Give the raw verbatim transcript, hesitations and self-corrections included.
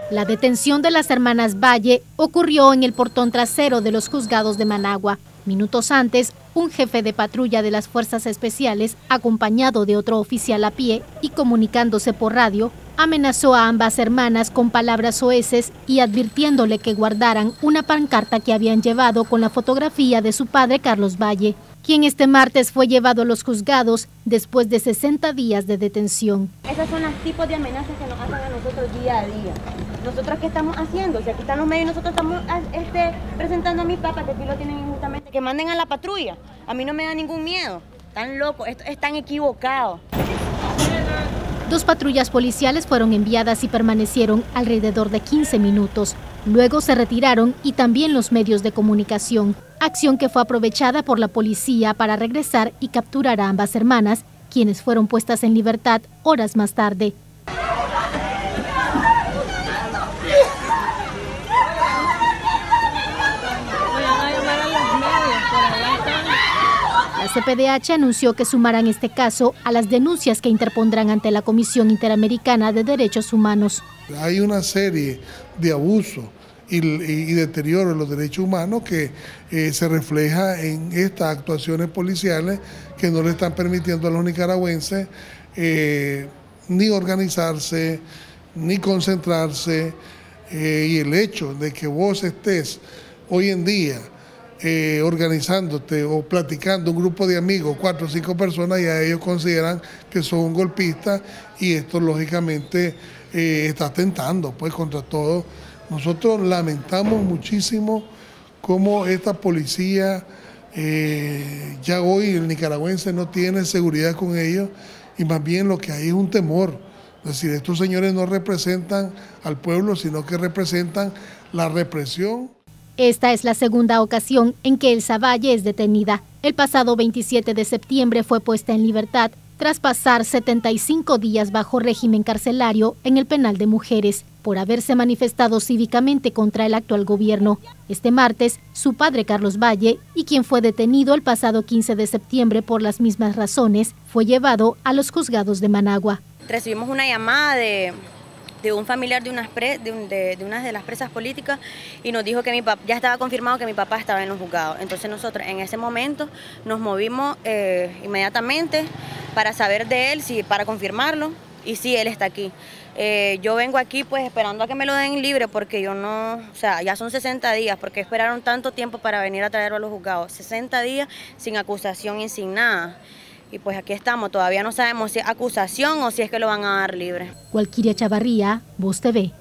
La detención de las hermanas Valle ocurrió en el portón trasero de los juzgados de Managua. Minutos antes, un jefe de patrulla de las Fuerzas Especiales, acompañado de otro oficial a pie y comunicándose por radio, amenazó a ambas hermanas con palabras soeces y advirtiéndole que guardaran una pancarta que habían llevado con la fotografía de su padre Carlos Valle, quien este martes fue llevado a los juzgados después de sesenta días de detención. Esos son los tipos de amenazas que nos hacen a nosotros día a día. ¿Nosotros qué estamos haciendo? Si aquí están los medios, nosotros estamos este, presentando a mi papá, que aquí lo tienen injustamente, que manden a la patrulla. A mí no me da ningún miedo. Están locos, están equivocados. Dos patrullas policiales fueron enviadas y permanecieron alrededor de quince minutos. Luego se retiraron y también los medios de comunicación, acción que fue aprovechada por la policía para regresar y capturar a ambas hermanas, quienes fueron puestas en libertad horas más tarde. La C P D H anunció que sumarán este caso a las denuncias que interpondrán ante la Comisión Interamericana de Derechos Humanos. Hay una serie de abusos y, y deterioro de los derechos humanos que eh, se refleja en estas actuaciones policiales que no le están permitiendo a los nicaragüenses eh, ni organizarse, ni concentrarse, eh, y el hecho de que vos estés hoy en día Eh, organizándote o platicando un grupo de amigos, cuatro o cinco personas, ya ellos consideran que son un golpista y esto lógicamente eh, está atentando pues contra todo. Nosotros lamentamos muchísimo cómo esta policía, eh, ya hoy el nicaragüense no tiene seguridad con ellos y más bien lo que hay es un temor. Es decir, estos señores no representan al pueblo, sino que representan la represión. Esta es la segunda ocasión en que Elsa Valle es detenida. El pasado veintisiete de septiembre fue puesta en libertad tras pasar setenta y cinco días bajo régimen carcelario en el penal de mujeres por haberse manifestado cívicamente contra el actual gobierno. Este martes, su padre Carlos Valle, y quien fue detenido el pasado quince de septiembre por las mismas razones, fue llevado a los juzgados de Managua. Recibimos una llamada de... de un familiar de, unas pre, de, un, de, de una de las presas políticas y nos dijo que mi papá, ya estaba confirmado que mi papá estaba en los juzgados. Entonces nosotros en ese momento nos movimos eh, inmediatamente para saber de él, si, para confirmarlo, y sí, él está aquí. Eh, yo vengo aquí pues esperando a que me lo den libre porque yo no, o sea, ya son sesenta días, porque esperaron tanto tiempo para venir a traerlo a los juzgados, sesenta días sin acusación y sin nada. Y pues aquí estamos, todavía no sabemos si es acusación o si es que lo van a dar libre. Walkiria Chavarría, Voz T V.